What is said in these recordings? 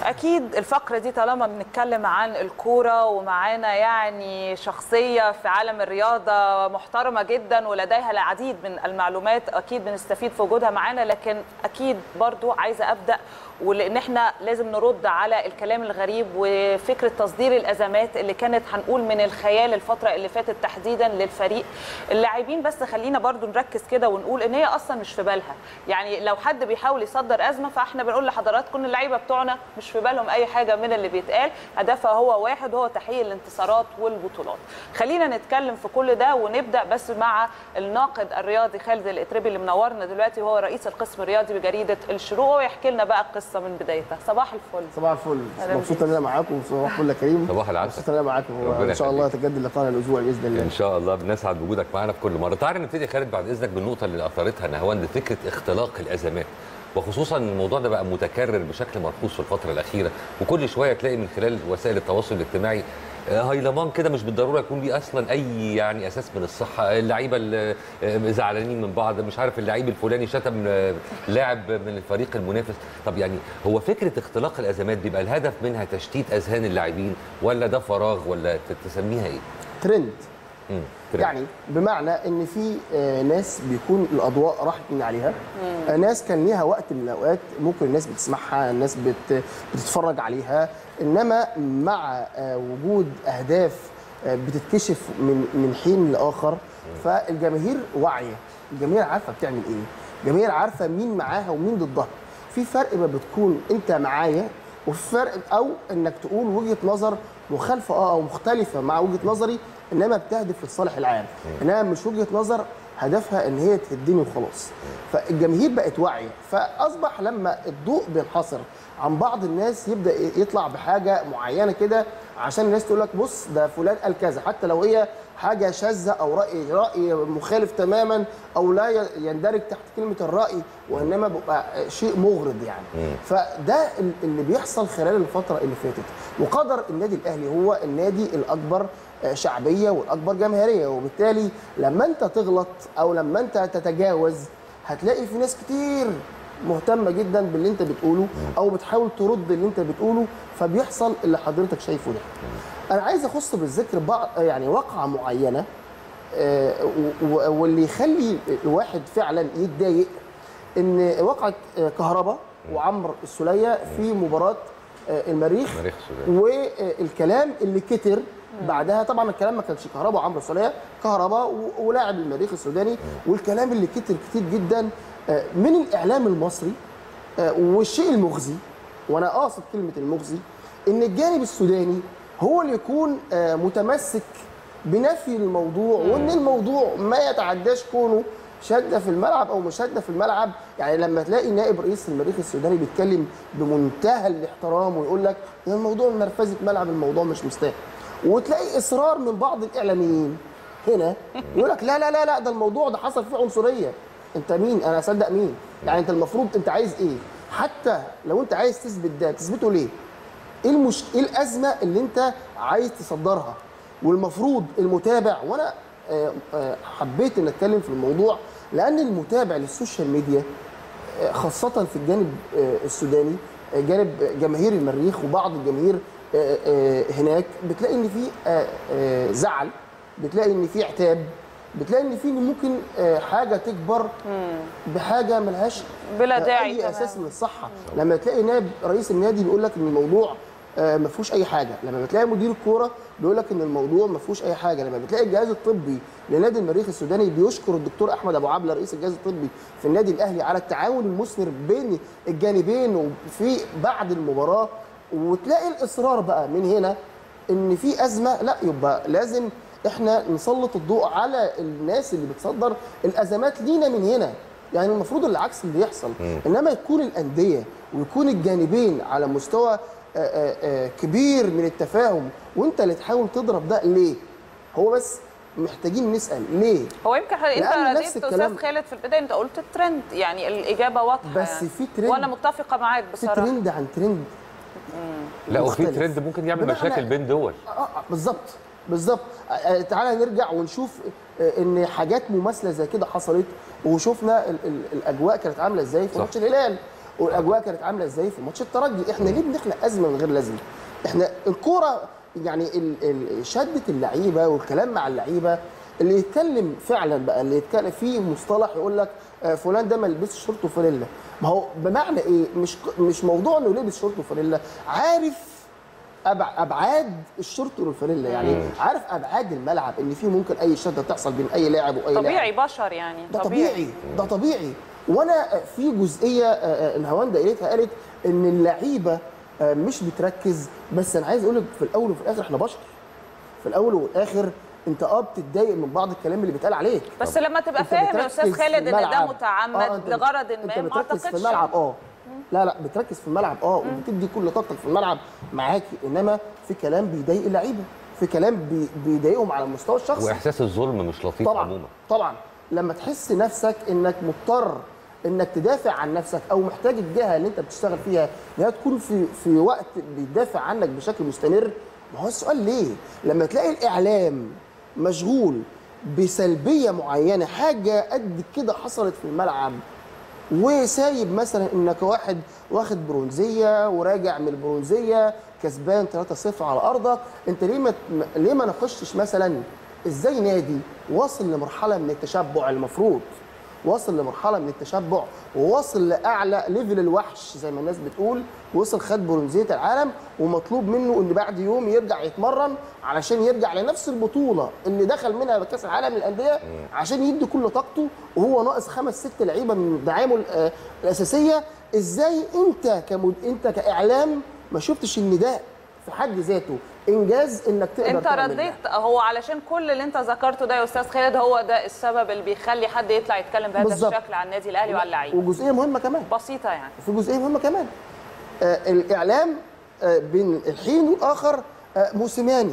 اكيد الفقره دي طالما بنتكلم عن الكوره ومعانا يعني شخصيه في عالم الرياضه محترمه جدا ولديها العديد من المعلومات، اكيد بنستفيد في وجودها معانا. لكن اكيد برضو عايزه ابدا ولان احنا لازم نرد على الكلام الغريب وفكره تصدير الازمات اللي كانت هنقول من الخيال الفتره اللي فاتت تحديدا للفريق اللاعبين. بس خلينا برضو نركز كده ونقول ان هي اصلا مش في بالها. يعني لو حد بيحاول يصدر ازمه فاحنا بنقول لحضراتكم اللعيبه بتوعنا مش في بالهم اي حاجه من اللي بيتقال، هدفها هو واحد، هو تحقيق الانتصارات والبطولات. خلينا نتكلم في كل ده ونبدا بس مع الناقد الرياضي خالد الاتربي اللي منورنا دلوقتي، وهو رئيس القسم الرياضي بجريده الشروق، ويحكي لنا بقى القصه من بدايتها. صباح الفل. صباح الفل، مبسوط ان انا معاكم. صباح الفل يا كريم. صباح العسل. مبسوط ان انا معاكم، ان شاء الله يتجدد لقاءنا الاسبوع باذن الله. ان شاء الله بنسعد بوجودك معانا في كل مره. تعالى نبتدي خالد بعد اذنك بالنقطه اللي اثرتها نهاوند، فكره اختلاق الازمات، وخصوصا الموضوع ده بقى متكرر بشكل ملحوظ في الفتره الاخيره، وكل شويه تلاقي من خلال وسائل التواصل الاجتماعي هيلمان كده مش بالضروره يكون ليه اصلا اي يعني اساس من الصحه. اللعيبه اللي زعلانين من بعض، مش عارف اللعيب الفلاني شتم لاعب من الفريق المنافس. طب يعني هو فكره اختلاق الازمات بيبقى الهدف منها تشتيت اذهان اللاعبين، ولا ده فراغ، ولا تسميها ايه؟ ترند. يعني بمعنى ان في ناس بيكون الاضواء راحت من عليها، ناس كان ليها وقت من الاوقات ممكن الناس بتسمعها، الناس بتتفرج عليها، انما مع وجود اهداف بتتكشف من حين لاخر، فالجماهير واعيه، الجماهير عارفه بتعمل ايه، الجماهير عارفه مين معاها ومين ضدها. في فرق ما بتكون انت معايا، وفي فرق او انك تقول وجهه نظر مخالفه او مختلفه مع وجهه نظري، انما بتهدف للصالح العام، انما مش وجهه نظر هدفها ان هي تهدني وخلاص. فالجماهير بقت واعيه، فاصبح لما الضوء بينحصر عن بعض الناس يبدا يطلع بحاجه معينه كده عشان الناس تقول لك بص ده فلان قال كذا، حتى لو هي حاجه شاذه او راي مخالف تماما او لا يندرج تحت كلمه الراي، وانما بيبقى شيء مغرض يعني. فده اللي بيحصل خلال الفتره اللي فاتت. وقدر النادي الاهلي هو النادي الاكبر شعبيه والاكبر جماهيريه، وبالتالي لما انت تغلط او لما انت تتجاوز هتلاقي في ناس كتير مهتمه جدا باللي انت بتقوله او بتحاول ترد اللي انت بتقوله، فبيحصل اللي حضرتك شايفه ده. انا عايز اخص بالذكر بعض يعني واقعه معينه، واللي يخلي الواحد فعلا يتضايق ان واقعه كهربا وعمرو السوليه في مباراه المريخ، والكلام اللي كتر بعدها. طبعا الكلام ما كانش كهربا وعمرو السوليه، كهربا ولاعب المريخ السوداني، والكلام اللي كتر كتير جدا من الاعلام المصري. والشيء المخزي، وانا قاصد كلمه المخزي، ان الجانب السوداني هو اللي يكون متمسك بنفي الموضوع، وان الموضوع ما يتعداش كونه شده في الملعب او مش شده في الملعب. يعني لما تلاقي نائب رئيس المريخ السوداني بيتكلم بمنتهى الاحترام ويقول لك الموضوع مرفزه ملعب، الموضوع مش مستاهل، وتلاقي اصرار من بعض الاعلاميين هنا يقول لك لا لا لا لا ده الموضوع ده حصل فيه عنصريه. انت مين؟ انا اصدق مين؟ يعني انت المفروض انت عايز ايه؟ حتى لو انت عايز تثبت ده تثبته ليه؟ ايه الازمه اللي انت عايز تصدرها؟ والمفروض المتابع، وانا حبيت ان اتكلم في الموضوع لان المتابع للسوشيال ميديا خاصه في الجانب السوداني، جانب جماهير المريخ وبعض الجماهير هناك، بتلاقي ان في زعل، بتلاقي ان في عتاب، بتلاقي ان في ممكن حاجه تكبر بحاجه ملهاش بلا داعي اي اساس من الصحه. لما تلاقي نائب رئيس النادي بيقول لك ان الموضوع ما فيهوش اي حاجه، لما بتلاقي مدير الكوره بيقول لك ان الموضوع ما فيهوش اي حاجه، لما بتلاقي الجهاز الطبي لنادي المريخ السوداني بيشكر الدكتور احمد ابو عبله رئيس الجهاز الطبي في النادي الاهلي على التعاون المثمر بين الجانبين وفي بعد المباراه، وتلاقي الاصرار بقى من هنا ان في ازمه، لا يبقى لازم احنا نسلط الضوء على الناس اللي بتصدر الازمات لينا من هنا. يعني المفروض العكس اللي يحصل، انما يكون الانديه ويكون الجانبين على مستوى كبير من التفاهم، وانت اللي تحاول تضرب ده ليه؟ هو بس محتاجين نسال ليه؟ هو يمكن انت رديت استاذ خالد في البدايه، انت قلت الترند، يعني الاجابه واضحه بس يعني. في ترند، وانا متفقه معاك بصراحه. في ترند عن ترند. لا وفي ترند ممكن يعمل مشاكل بين دول. بالظبط بالظبط. تعالى نرجع ونشوف ان حاجات مماثله زي كده حصلت، وشفنا الاجواء كانت عامله ازاي في ماتش الهلال، والاجواء كانت عامله ازاي في ماتش الترجي. احنا ليه بنخلق ازمه من غير لازمه؟ احنا الكوره يعني شده اللعيبه والكلام مع اللعيبه، اللي يتكلم فعلا بقى، اللي يتكلم في مصطلح يقول لك فلان ده ما لبسش شورت وفانيلا. ما هو بمعنى ايه؟ مش موضوع انه لبس شورت وفانيلا، عارف ابعاد الشورت والفانيلا، يعني عارف ابعاد الملعب، ان في ممكن اي شده تحصل بين اي لاعب واي طبيعي لاعب. بشر يعني ده طبيعي، ده طبيعي. وانا في جزئيه نهاوند قالت ان اللعيبه مش بتركز، بس انا عايز اقول لك في الاول وفي الاخر احنا بشر. في الاول والاخر انت بتتضايق من بعض الكلام اللي بيتقال عليك، بس لما تبقى فاهم يا استاذ خالد ان ده متعمد لغرض ما، ما اعتقدش في الملعب لا بتركز في الملعب وبتدي كل طاقتك في الملعب معاكي، انما في كلام بيضايق اللعيبه، في كلام بيضايقهم على المستوى الشخصي، واحساس الظلم مش لطيف طبعا عموما. طبعا لما تحس نفسك انك مضطر انك تدافع عن نفسك، او محتاج الجهه اللي انت بتشتغل فيها انها تكون في وقت بيدافع عنك بشكل مستمر. ما هو السؤال ليه؟ لما تلاقي الاعلام مشغول بسلبيه معينه، حاجه قد كده حصلت في الملعب، وسايب مثلا انك واحد واخد برونزيه وراجع من البرونزيه كسبان 3-0 على ارضك، انت ليه ما ناقشتش مثلا ازاي نادي واصل لمرحله من التشبع، المفروض واصل لمرحله من التشبع وواصل لاعلى ليفل الوحش زي ما الناس بتقول، وصل خد برونزيه العالم ومطلوب منه ان بعد يوم يرجع يتمرن علشان يرجع لنفس البطوله اللي دخل منها كاس العالم للانديه عشان يدي كل طاقته، وهو ناقص 5-6 لعيبه من دعامه الاساسيه. ازاي انت كاعلام ما شفتش ان ده في حد ذاته انجاز انك تقدر انت رديت هو علشان كل اللي انت ذكرته ده يا استاذ خالد هو ده السبب اللي بيخلي حد يطلع يتكلم بهذا الشكل عن النادي الاهلي وعلى اللعيبه. وجزئيه مهمه كمان بسيطه يعني، في جزئيه مهمه كمان الاعلام بين الحين والاخر موسيماني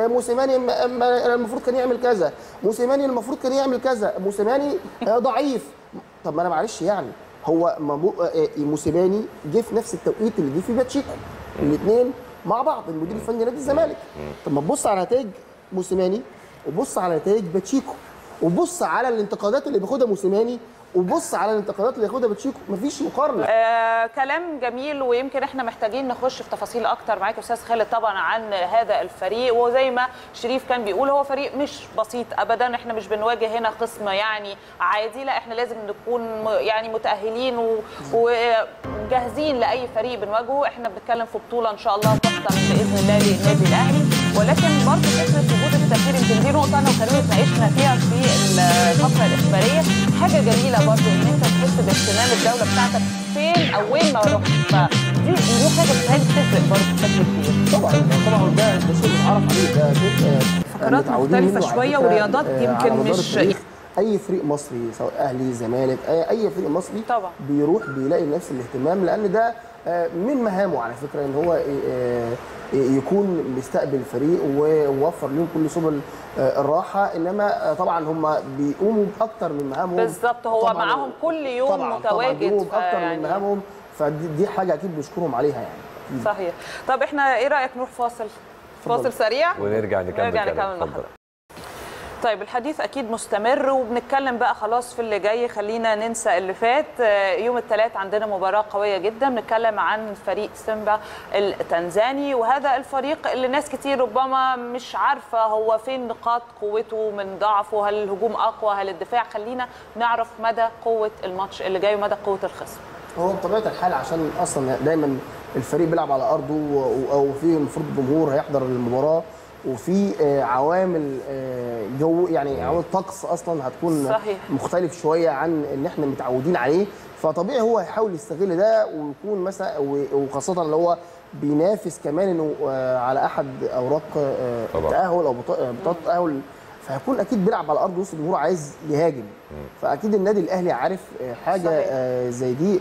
المفروض كان يعمل كذا، موسيماني المفروض كان يعمل كذا، موسيماني ضعيف. طب ما انا معلش يعني، هو موسيماني جه في نفس التوقيت اللي جه فيه باتشيكو، الاثنين مع بعض المدير الفني نادي الزمالك. طب ما تبص على نتائج موسيماني وبص على نتائج باتشيكو، وبص على الانتقادات اللي بياخدها موسيماني وبص على الانتقادات اللي ياخدها باتشيكو، مفيش مقارنه. كلام جميل، ويمكن احنا محتاجين نخش في تفاصيل اكتر معاك يا استاذ خالد طبعا عن هذا الفريق، وزي ما شريف كان بيقول هو فريق مش بسيط ابدا، احنا مش بنواجه هنا خصم يعني عادي، لا احنا لازم نكون يعني متاهلين وجاهزين لاي فريق بنواجهه. احنا بنتكلم في بطوله ان شاء الله تحسم باذن الله للنادي الاهلي، ولكن برضه فكره وجود التغيير يمكن دي نقطه انا وكريم اتناقشنا فيها في الفقره الاخباريه، حاجه جميله برضه ان انت تحس باهتمام الدوله بتاعتك فين او وين ما رحت، فدي حاجه بتهيألي بتفرق برضه بشكل كبير. طبعا ده شيء متعارف عليه، ده شيء فقرات مختلفه شويه ورياضات يمكن مش اي فريق مصري سواء اهلي زمالك اي فريق مصري طبعا بيروح بيلاقي نفس الاهتمام، لان ده من مهامه على فكره ان هو يكون بيستقبل الفريق ويوفر لهم كل سبل الراحه، انما طبعا هم بيقوموا باكتر من مهامهم بالظبط، هو معاهم كل يوم متواجد باكتر من مهامهم، فدي حاجه اكيد بنشكرهم عليها يعني. صحيح. طب احنا ايه رايك نروح فاصل سريع ونرجع نكمل مع حضرتك. طيب الحديث اكيد مستمر وبنتكلم بقى خلاص في اللي جاي، خلينا ننسى اللي فات. يوم الثلاث عندنا مباراه قويه جدا، بنتكلم عن فريق سيمبا التنزاني، وهذا الفريق اللي ناس كتير ربما مش عارفه هو فين نقاط قوته من ضعفه، هل الهجوم اقوى هل الدفاع؟ خلينا نعرف مدى قوه الماتش اللي جاي ومدى قوه الخصم. هو بطبيعه الحال عشان اصلا دايما الفريق بيلعب على ارضه، او في المفروض الجمهور هيحضر المباراه، وفي عوامل جو يعني عوامل طقس اصلا هتكون صحيح مختلف شويه عن اللي احنا متعودين عليه، فطبيعي هو هيحاول يستغل ده، ويكون مثلا وخاصه اللي هو بينافس كمان انه على احد اوراق التاهل او بطاقه التاهل، فهيكون اكيد بيلعب على ارض وسط الجمهور عايز يهاجم، فاكيد النادي الاهلي عارف حاجه زي دي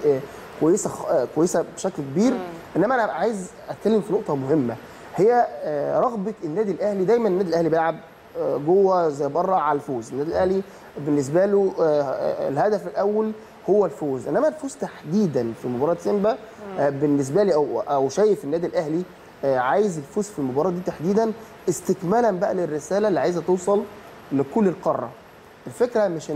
كويسه بشكل كبير. انما انا عايز اتكلم في نقطه مهمه، هي رغبه النادي الاهلي. دايما النادي الاهلي بيلعب جوه زي بره على الفوز، النادي الاهلي بالنسبه له الهدف الاول هو الفوز، انما الفوز تحديدا في مباراه سيمبا بالنسبه لي او شايف النادي الاهلي عايز الفوز في المباراه دي تحديدا استكمالا بقى للرساله اللي عايزه توصل لكل القاره. الفكره مش انك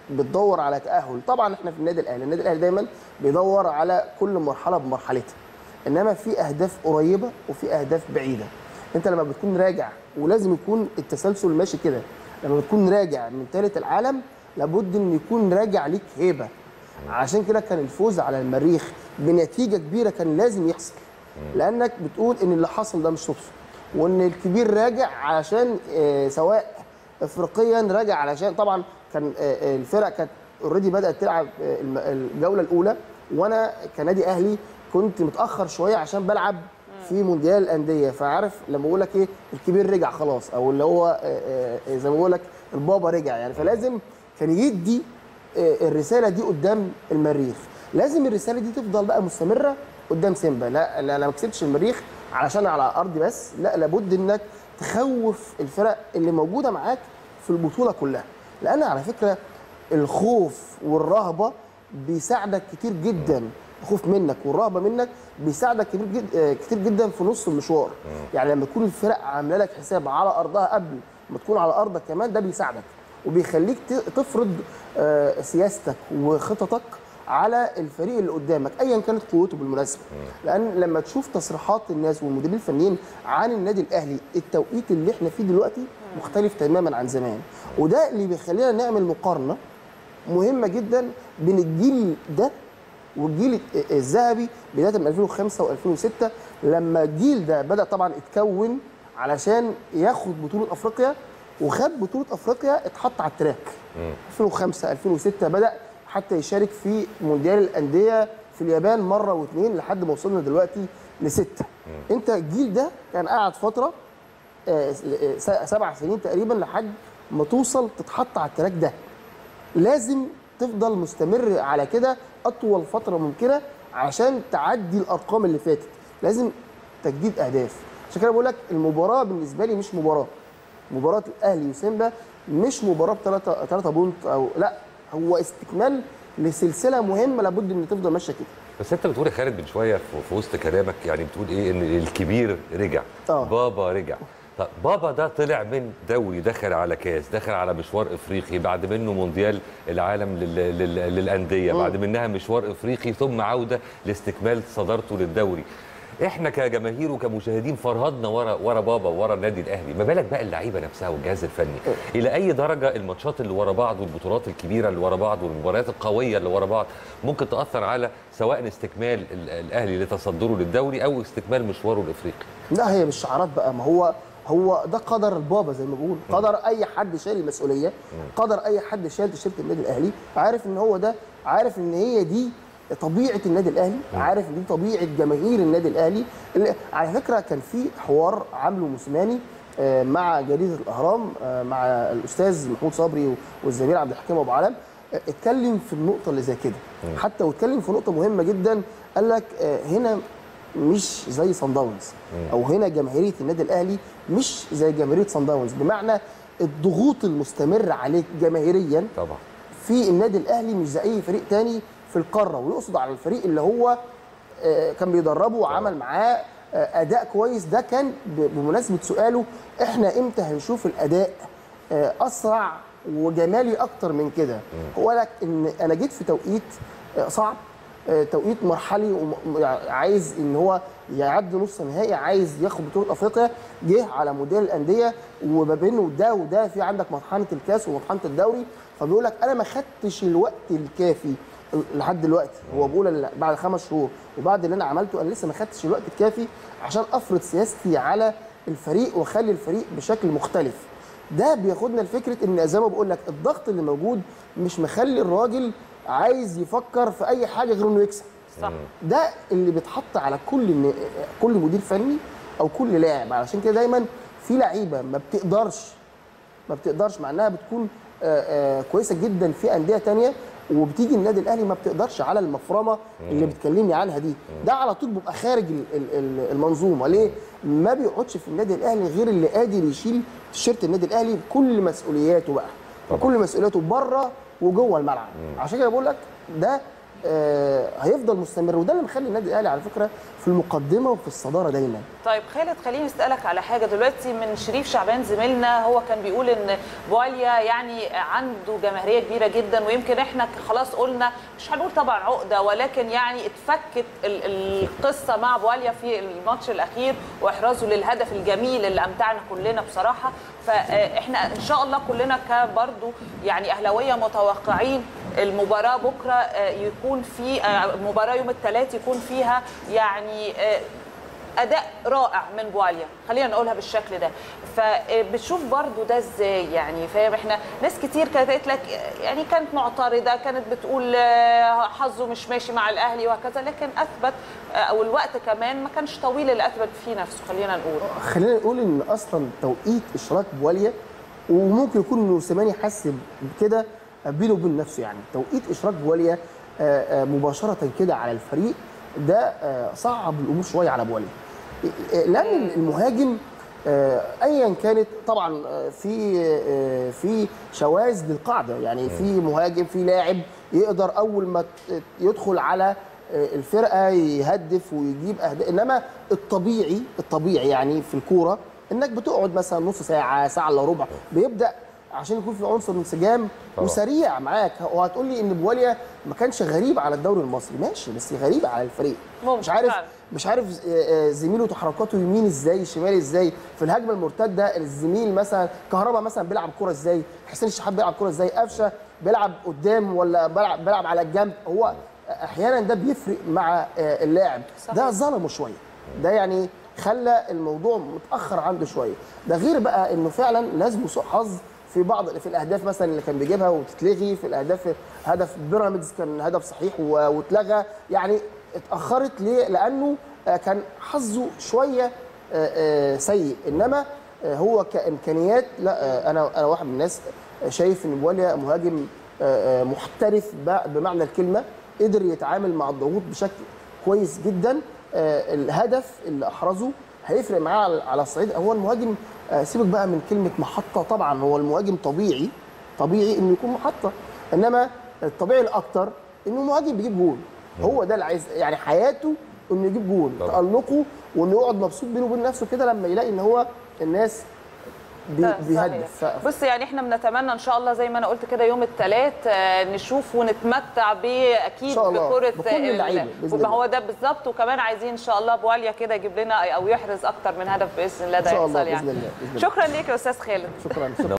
بتدور على تاهل. طبعا احنا في النادي الاهلي دايما بيدور على كل مرحله بمرحلتها، انما في اهداف قريبه وفي اهداف بعيده. انت لما بتكون راجع، ولازم يكون التسلسل ماشي كده، لما بتكون راجع من ثالث العالم لابد ان يكون راجع ليك هيبه. عشان كده كان الفوز على المريخ بنتيجه كبيره كان لازم يحصل، لانك بتقول ان اللي حصل ده مش صدفه، وان الكبير راجع علشان سواء افريقيا راجع علشان طبعا كان الفرق كانت اوريدي بدات تلعب الجوله الاولى، وانا كنادي اهلي كنت متاخر شويه عشان بلعب في مونديال الانديه، فعارف لما بقول لك ايه الكبير رجع خلاص، او اللي هو زي ما بقول لك البابا رجع يعني، فلازم كان يدي الرساله دي قدام المريخ. لازم الرساله دي تفضل بقى مستمره قدام سيمبا. لا انا ما كسبتش المريخ علشان على ارضي بس، لا لابد انك تخوف الفرق اللي موجوده معاك في البطوله كلها، لان على فكره الخوف والرهبه بيساعدك كتير جدا. الخوف منك والرهبه منك بيساعدك كتير جدا في نص المشوار. يعني لما تكون الفرق عامله لك حساب على ارضها قبل ما تكون على ارضك كمان، ده بيساعدك وبيخليك تفرض سياستك وخططك على الفريق اللي قدامك ايا كانت قوته بالمناسبه. لان لما تشوف تصريحات الناس والمديرين الفنيين عن النادي الاهلي، التوقيت اللي احنا فيه دلوقتي مختلف تماما عن زمان، وده اللي بيخلينا نعمل مقارنه مهمه جدا بين الجيل ده والجيل الذهبي بدايه من 2005 و2006، لما الجيل ده بدا طبعا اتكون علشان ياخد بطوله افريقيا، وخد بطوله افريقيا اتحط على التراك. 2005 2006 بدا حتى يشارك في مونديال الانديه في اليابان مره واثنين لحد ما وصلنا دلوقتي ل6. انت الجيل ده كان قاعد فتره 7 سنين تقريبا لحد ما توصل تتحط على التراك ده. لازم تفضل مستمر على كده اطول فتره ممكنه عشان تعدي الارقام اللي فاتت. لازم تجديد اهداف. عشان كده بقول لك المباراه بالنسبه لي مش مباراه الاهلي وسيمبا مش مباراه ب3 بونت او لا، هو استكمال لسلسله مهمه لابد ان تفضل ماشيه كده. بس انت بتقول يا خالد من شويه في وسط كلامك، يعني بتقول ايه ان الكبير رجع، بابا رجع. طب بابا ده طلع من دوري، دخل على كاس، دخل على مشوار افريقي، بعد منه مونديال العالم للانديه، بعد منها مشوار افريقي، ثم عوده لاستكمال صدارته للدوري. احنا كجماهير وكمشاهدين فرهدنا ورا بابا ورا النادي الاهلي، ما بالك بقى اللعيبه نفسها والجهاز الفني؟ الى اي درجه الماتشات اللي ورا بعض والبطولات الكبيره اللي ورا بعض والمباريات القويه اللي ورا بعض ممكن تاثر على سواء استكمال الاهلي لتصدره للدوري او استكمال مشواره الافريقي؟ لا هي مش شعارات بقى، ما هو ده قدر البابا زي ما بقول، قدر اي حد شايل المسؤوليه، قدر اي حد شايل تيشيرت النادي الاهلي، عارف ان هو ده، عارف ان هي دي طبيعه النادي الاهلي، عارف ان دي طبيعه جماهير النادي الاهلي. على فكره كان في حوار عامله موسيماني مع جريده الاهرام مع الاستاذ محمود صبري والزميل عبد الحكيم ابو علم، اتكلم في النقطه اللي زي كده حتى، واتكلم في نقطه مهمه جدا. قال لك هنا مش زي صن داونز، او هنا جماهيريه النادي الاهلي مش زي جماهيريه صن داونز، بمعنى الضغوط المستمره عليك جماهيريا طبعا في النادي الاهلي مش زي اي فريق تاني في القاره، ويقصد على الفريق اللي هو كان بيدربه وعمل معاه اداء كويس. ده كان بمناسبه سؤاله احنا امتى هنشوف الاداء اسرع وجمالي اكتر من كده. هو لك ان انا جيت في توقيت صعب، توقيت مرحلي، عايز ان هو يعدي نص نهائي، عايز ياخد بطوله افريقيا، جه على مونديال الانديه وما بينه ده وده في عندك مطحنه الكاس ومطحنه الدوري، فبيقول لك انا ما خدتش الوقت الكافي لحد دلوقتي. هو بيقول بعد 5 شهور وبعد اللي انا عملته انا لسه ما خدتش الوقت الكافي عشان افرض سياستي على الفريق واخلي الفريق بشكل مختلف. ده بياخدنا لفكره ان زي ما بقول لك الضغط اللي موجود مش مخلي الراجل عايز يفكر في اي حاجه غير انه يكسب. صح. ده اللي بيتحط على كل مدير فني او كل لاعب. علشان كده دايما في لعيبه ما بتقدرش مع انها بتكون كويسه جدا في انديه ثانيه، وبتيجي النادي الاهلي ما بتقدرش على المفرمه اللي بتكلمني عنها دي. ده على طول بيبقى خارج المنظومه. ليه؟ ما بيقعدش في النادي الاهلي غير اللي قادر يشيل تيشيرت النادي الاهلي بكل مسؤولياته بقى، وكل مسؤولياته بره وجوه الملعب. عشان كده بقول لك ده هيفضل مستمر، وده اللي مخلي النادي الاهلي على فكره في المقدمه وفي الصداره دايما. طيب خالد، خليني اسالك على حاجه دلوقتي من شريف شعبان زميلنا. هو كان بيقول ان بواليا يعني عنده جماهيريه كبيره جدا، ويمكن احنا خلاص قلنا مش هنقول طبعا عقده، ولكن يعني اتفكت القصه مع بواليا في الماتش الاخير واحرازه للهدف الجميل اللي امتعنا كلنا بصراحه. فاحنا ان شاء الله كلنا كبرضو يعني اهلاويه متوقعين المباراه بكره يكون في مباراه يوم الثلاث يكون فيها يعني اداء رائع من بواليا، خلينا نقولها بالشكل ده. فبتشوف برضو ده ازاي؟ يعني فاهم، احنا ناس كتير كانت قالت لك يعني كانت معترضه، كانت بتقول حظه مش ماشي مع الاهلي وهكذا، لكن اثبت او الوقت كمان ما كانش طويل اللي اثبت فيه نفسه. خلينا نقول ان اصلا توقيت اشراك بواليا، وممكن يكون موسيماني حس بكده بينه وبين نفسه، يعني توقيت اشراك بواليا مباشره كده على الفريق ده صعب الامور شويه على بواليا، لان المهاجم ايا كانت طبعا في شواذ للقاعده، يعني في مهاجم، في لاعب يقدر اول ما يدخل على الفرقه يهدف ويجيب اهداف، انما الطبيعي يعني في الكوره انك بتقعد مثلا نص ساعه، ساعه الا ربع، بيبدا عشان يكون في عنصر انسجام وسريع معاك. وهتقول لي ان بواليا ما كانش غريب على الدوري المصري، ماشي، بس غريب على الفريق. مش عارف زميله تحركاته يمين ازاي، شمال ازاي، في الهجمه المرتده الزميل مثلا كهربا مثلا بيلعب كوره ازاي، حسين الشحات بيلعب كوره ازاي، قفشه بيلعب قدام ولا بيلعب على الجنب. هو احيانا ده بيفرق مع اللاعب، ده ظلمه شويه، ده يعني خلى الموضوع متاخر عنده شويه. ده غير بقى انه فعلا لازم سوء حظ في الاهداف مثلا اللي كان بيجيبها وتتلغي، في الاهداف هدف بيراميدز كان هدف صحيح واتلغى، يعني اتاخرت ليه؟ لانه كان حظه شويه سيء. انما هو كامكانيات لا، انا واحد من الناس شايف ان بواليا مهاجم محترف بمعنى الكلمه، قدر يتعامل مع الضغوط بشكل كويس جدا. الهدف اللي احرزه هيفرق معاه على الصعيد. هو المهاجم سيبك بقى من كلمه محطه، طبعا هو المهاجم طبيعي انه يكون محطه، انما الطبيعي الاكتر انه مهاجم بيجيب جول. هو ده اللي عايز، يعني حياته انه يجيب جول، تألقه وانه يقعد مبسوط بينه وبين نفسه كده لما يلاقي ان هو الناس بيهدف. بص يعني احنا بنتمنى ان شاء الله زي ما انا قلت كده يوم الثلاث نشوف ونتمتع اكيد بكره ما هو ده بالظبط. وكمان عايزين ان شاء الله بواليا كده يجيب لنا او يحرز اكتر من هدف باذن الله، ده يحصل يعني. بإذن الله. شكرا ليك يا استاذ خالد. شكرا.